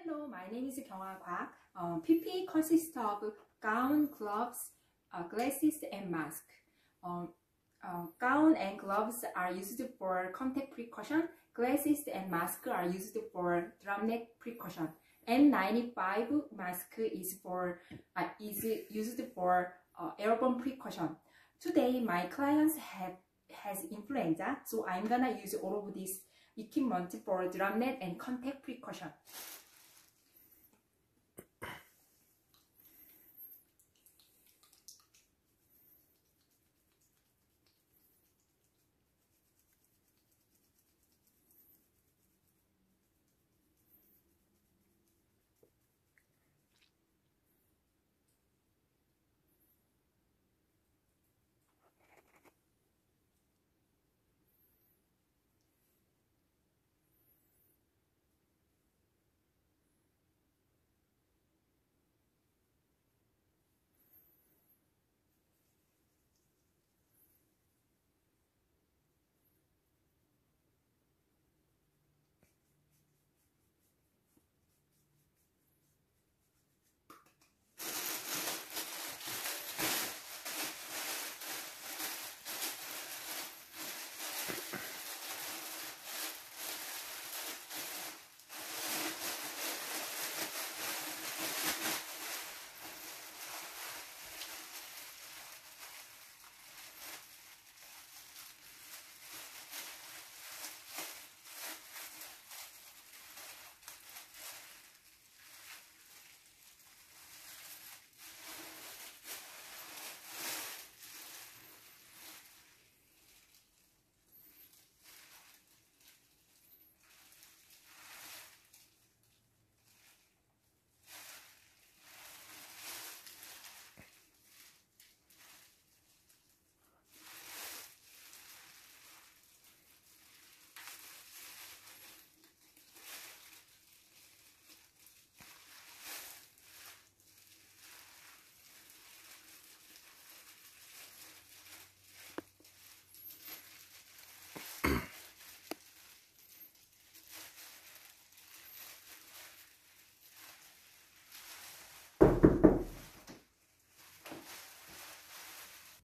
Hello, my name is Kyunghwa Kwak. PPE consists of gown, gloves, glasses, and mask. Gown and gloves are used for contact precaution. Glasses and mask are used for drumnet precaution. N95 mask is used for airborne precaution. Today, my clients has influenza, so I'm gonna use all of this equipment for drumnet and contact precaution.